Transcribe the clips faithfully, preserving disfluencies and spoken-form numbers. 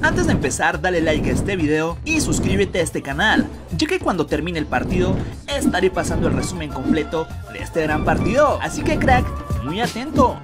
Antes de empezar, dale like a este video y suscríbete a este canal, ya que cuando termine el partido estaré pasando el resumen completo de este gran partido, así que crack, muy atento.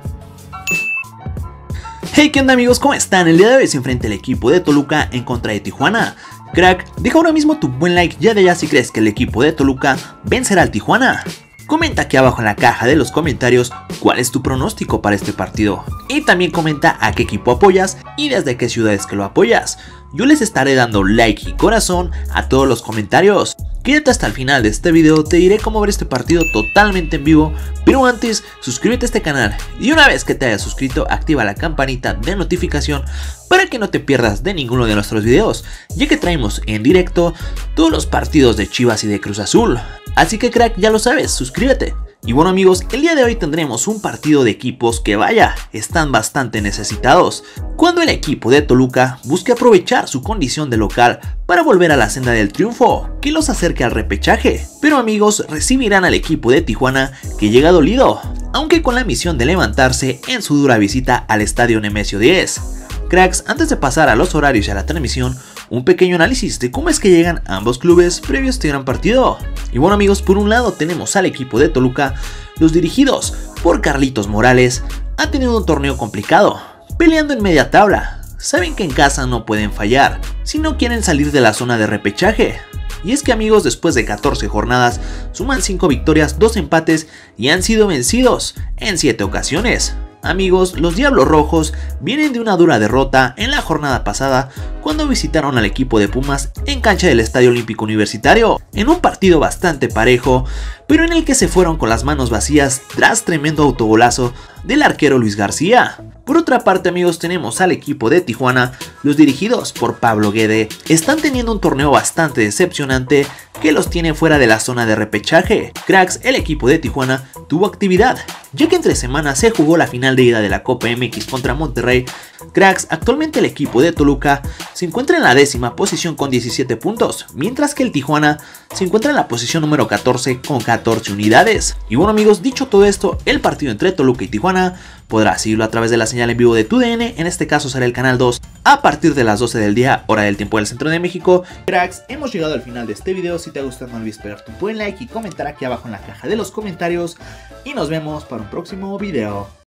Hey, ¿qué onda amigos? ¿Cómo están? El día de hoy se enfrenta el equipo de Toluca en contra de Tijuana. Crack, deja ahora mismo tu buen like ya de allá si crees que el equipo de Toluca vencerá al Tijuana. Comenta aquí abajo en la caja de los comentarios cuál es tu pronóstico para este partido. Y también comenta a qué equipo apoyas y desde qué ciudades que lo apoyas. Yo les estaré dando like y corazón a todos los comentarios. Quédate hasta el final de este video, te diré cómo ver este partido totalmente en vivo. Pero antes, suscríbete a este canal y una vez que te hayas suscrito, activa la campanita de notificación para que no te pierdas de ninguno de nuestros videos, ya que traemos en directo todos los partidos de Chivas y de Cruz Azul. Así que crack, ya lo sabes, suscríbete. Y bueno amigos, el día de hoy tendremos un partido de equipos que vaya, están bastante necesitados. Cuando el equipo de Toluca busque aprovechar su condición de local para volver a la senda del triunfo, que los acerque al repechaje. Pero amigos, recibirán al equipo de Tijuana que llega dolido, aunque con la misión de levantarse en su dura visita al estadio Nemesio diez. Cracks, antes de pasar a los horarios y a la transmisión, un pequeño análisis de cómo es que llegan ambos clubes previos a este gran partido. Y bueno amigos, por un lado tenemos al equipo de Toluca, los dirigidos por Carlitos Morales, ha tenido un torneo complicado, peleando en media tabla. Saben que en casa no pueden fallar, si no quieren salir de la zona de repechaje. Y es que amigos, después de catorce jornadas, suman cinco victorias, dos empates y han sido vencidos en siete ocasiones. Amigos, los Diablos Rojos vienen de una dura derrota en la jornada pasada cuando visitaron al equipo de Pumas en cancha del Estadio Olímpico Universitario, en un partido bastante parejo, pero en el que se fueron con las manos vacías tras tremendo autogolazo del arquero Luis García. Por otra parte amigos, tenemos al equipo de Tijuana, los dirigidos por Pablo Guede, están teniendo un torneo bastante decepcionante que los tiene fuera de la zona de repechaje. Cracks, el equipo de Tijuana tuvo actividad, ya que entre semanas se jugó la final de ida de la Copa M X contra Monterrey. Cracks, actualmente el equipo de Toluca se encuentra en la décima posición con diecisiete puntos, mientras que el Tijuana se encuentra en la posición número catorce con catorce unidades. Y bueno amigos, dicho todo esto, el partido entre Toluca y Tijuana podrás seguirlo a través de la señal en vivo de tu D N, en este caso será el canal dos, a partir de las doce del día, hora del tiempo del centro de México. Cracks, hemos llegado al final de este video. Si te ha gustado no olvides pegar tu buen like y comentar aquí abajo en la caja de los comentarios. Y nos vemos para un próximo video.